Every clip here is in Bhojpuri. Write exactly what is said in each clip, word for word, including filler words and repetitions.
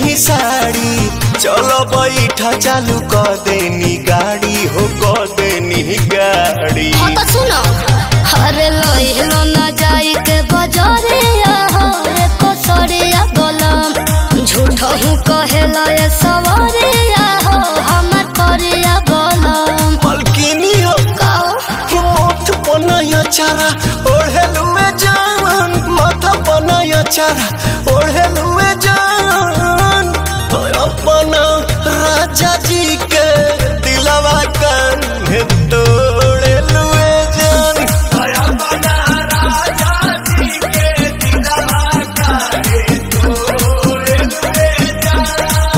दी साड़ी चलो बैठा चालू कर देनी गाड़ी हो कर देनी गाड़ी। हाँ तो सुनो अरे लोहिलो ना जाई के बजारे रे कसरिया बोलम झूठ हूँ कहेला ये सवारे हो हमर करिया बोलम मलकिनी हो मोथ बनाया चारा ओढ़े लुए जान माथा बनाया चारा ओढ़े लुए जान तो अपना राजा जी के दिलवा कान तोड़े लुए जान अपना राजा जी के दिलवा कान तोड़े लुए जान।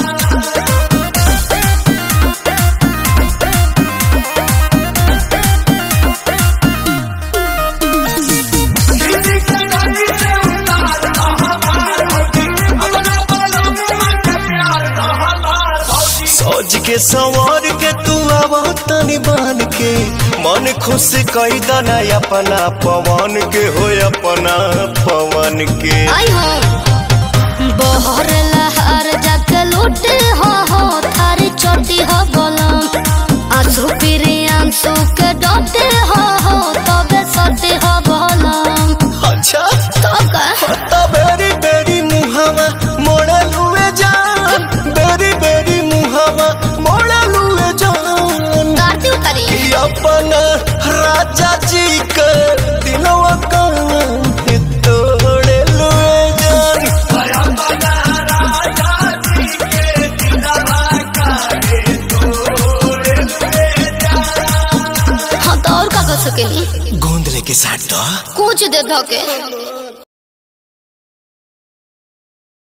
सोच के सवार के तू आवा तनी बान के मन खुश कई दना अपना पवन के हो अपना पवन के आई हो बहर लहर जाके लूटे हो हो थारी चोटी हो बोलम आंसू पीरी आंसू के डोटे हो हो तबे सती हो बोलम। अच्छा तो का तो बेरी बेरी मुहावा मोड़े लुए जान बेरी बेरी मुहावा मोड़े लुए जान गाड़ी उतारी अपना राजा जी के दिलवा कान तोड़े लुए जान अपना राजा जी के दिलवा कान तोड़े लुए जान। हाँ तो और का कर सकेली गोंद लेके साथ दो कुछ दे धोके।